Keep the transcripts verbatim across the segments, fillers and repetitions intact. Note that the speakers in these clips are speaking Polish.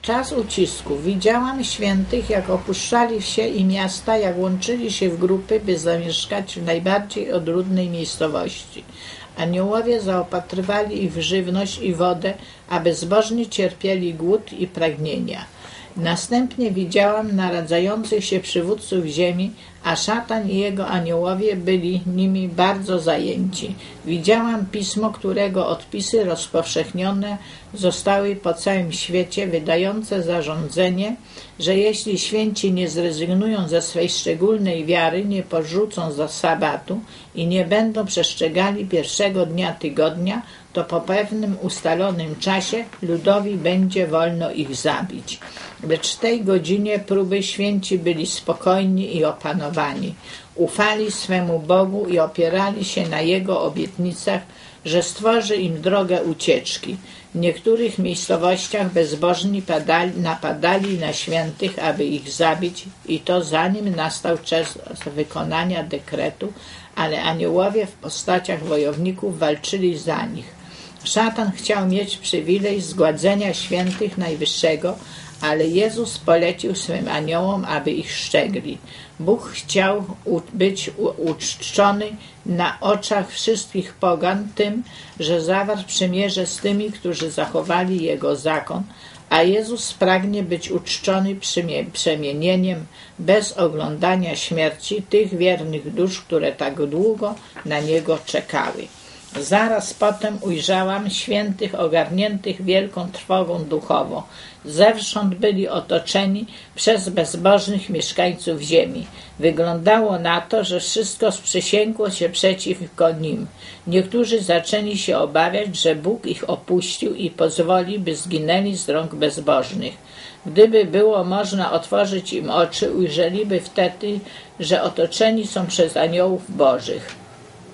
Czas ucisków. Widziałam świętych, jak opuszczali wsie i miasta, jak łączyli się w grupy, by zamieszkać w najbardziej odludnej miejscowości. Aniołowie zaopatrywali ich w żywność i wodę, a bezbożni cierpieli głód i pragnienia. Następnie widziałam naradzających się przywódców ziemi, a szatan i jego aniołowie byli nimi bardzo zajęci. Widziałam pismo, którego odpisy rozpowszechnione zostały po całym świecie, wydające zarządzenie, że jeśli święci nie zrezygnują ze swej szczególnej wiary, nie porzucą za sabatu i nie będą przestrzegali pierwszego dnia tygodnia, to po pewnym ustalonym czasie ludowi będzie wolno ich zabić. Lecz w tej godzinie próby święci byli spokojni i opanowani. Ufali swemu Bogu i opierali się na Jego obietnicach, że stworzy im drogę ucieczki. W niektórych miejscowościach bezbożni padali, napadali na świętych, aby ich zabić, i to zanim nastał czas wykonania dekretu, ale aniołowie w postaciach wojowników walczyli za nich. Szatan chciał mieć przywilej zgładzenia świętych Najwyższego, ale Jezus polecił swym aniołom, aby ich szczegli. Bóg chciał być uczczony na oczach wszystkich pogan tym, że zawarł przymierze z tymi, którzy zachowali Jego zakon, a Jezus pragnie być uczczony przemienieniem bez oglądania śmierci tych wiernych dusz, które tak długo na Niego czekały. Zaraz potem ujrzałam świętych ogarniętych wielką trwogą duchową. Zewsząd byli otoczeni przez bezbożnych mieszkańców ziemi. Wyglądało na to, że wszystko sprzysięgło się przeciwko nim. Niektórzy zaczęli się obawiać, że Bóg ich opuścił i pozwoli, by zginęli z rąk bezbożnych. Gdyby było można otworzyć im oczy, ujrzeliby wtedy, że otoczeni są przez aniołów bożych.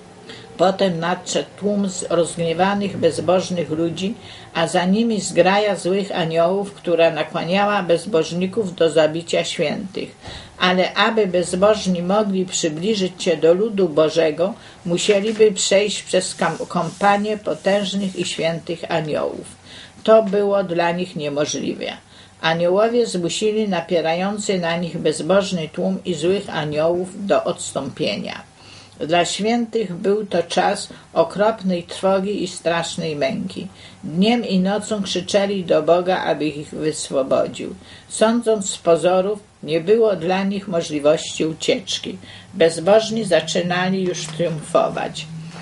Potem nadszedł tłum rozgniewanych, bezbożnych ludzi, a za nimi zgraja złych aniołów, która nakłaniała bezbożników do zabicia świętych. Ale aby bezbożni mogli przybliżyć się do ludu Bożego, musieliby przejść przez kompanię potężnych i świętych aniołów. To było dla nich niemożliwe. Aniołowie zmusili napierający na nich bezbożny tłum i złych aniołów do odstąpienia. Dla świętych był to czas okropnej trwogi i strasznej męki. Dniem i nocą krzyczeli do Boga, aby ich wyswobodził. Sądząc z pozorów, nie było dla nich możliwości ucieczki. Bezbożni zaczynali już triumfować,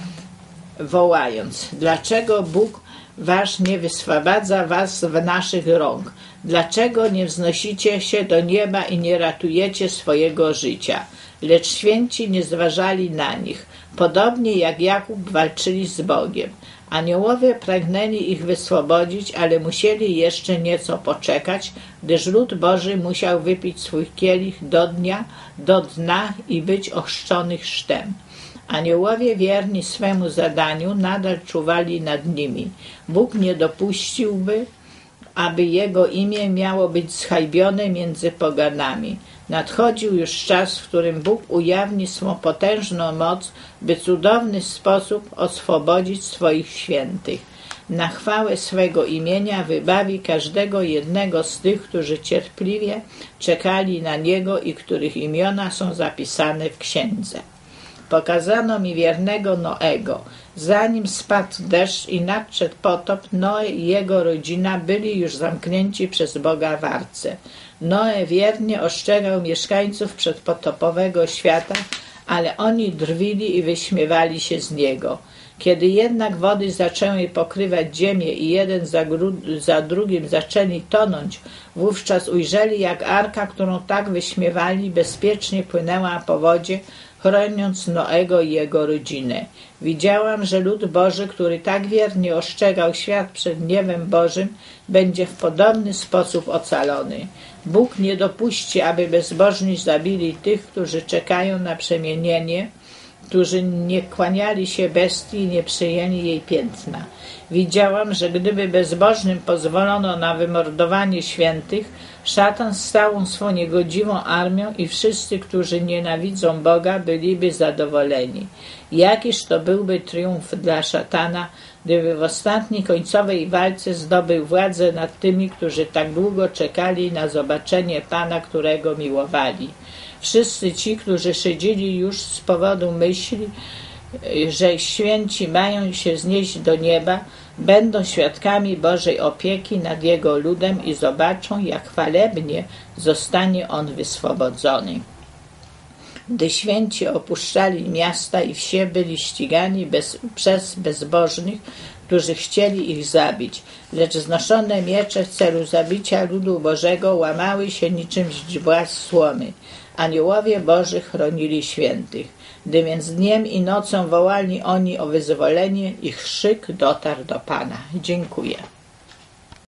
wołając: dlaczego Bóg wasz nie wyswobadza was w naszych rąk? Dlaczego nie wznosicie się do nieba i nie ratujecie swojego życia? Lecz święci nie zważali na nich, podobnie jak Jakub walczyli z Bogiem. Aniołowie pragnęli ich wyswobodzić, ale musieli jeszcze nieco poczekać, gdyż lud Boży musiał wypić swój kielich do dnia, do dna i być ochrzczony chrztem. Aniołowie wierni swemu zadaniu nadal czuwali nad nimi. Bóg nie dopuściłby, aby Jego imię miało być zhańbione między poganami. Nadchodził już czas, w którym Bóg ujawni swą potężną moc, by w cudowny sposób oswobodzić swoich świętych. Na chwałę swego imienia wybawi każdego jednego z tych, którzy cierpliwie czekali na Niego i których imiona są zapisane w księdze. Pokazano mi wiernego Noego. Zanim spadł deszcz i nadszedł potop, Noe i jego rodzina byli już zamknięci przez Boga w arce. Noe wiernie ostrzegał mieszkańców przedpotopowego świata, ale oni drwili i wyśmiewali się z niego. Kiedy jednak wody zaczęły pokrywać ziemię i jeden za, za drugim zaczęli tonąć, wówczas ujrzeli, jak arka, którą tak wyśmiewali, bezpiecznie płynęła po wodzie, chroniąc Noego i jego rodzinę. Widziałam, że lud Boży, który tak wiernie ostrzegał świat przed gniewem Bożym, będzie w podobny sposób ocalony. Bóg nie dopuści, aby bezbożni zabili tych, którzy czekają na przemienienie, którzy nie kłaniali się bestii i nie przyjęli jej piętna. Widziałam, że gdyby bezbożnym pozwolono na wymordowanie świętych, szatan z całą swą niegodziwą armią i wszyscy, którzy nienawidzą Boga, byliby zadowoleni. Jakiż to byłby triumf dla szatana, gdyby w ostatniej końcowej walce zdobył władzę nad tymi, którzy tak długo czekali na zobaczenie Pana, którego miłowali. Wszyscy ci, którzy szydzili już z powodu myśli, że święci mają się znieść do nieba, będą świadkami Bożej opieki nad Jego ludem i zobaczą, jak chwalebnie zostanie on wyswobodzony. Gdy święci opuszczali miasta i wsie, byli ścigani bez, przez bezbożnych, którzy chcieli ich zabić, lecz znoszone miecze w celu zabicia ludu Bożego łamały się niczym źdźbła z słomy. Aniołowie Boży chronili świętych. Gdy więc dniem i nocą wołali oni o wyzwolenie, ich krzyk dotarł do Pana. Dziękuję.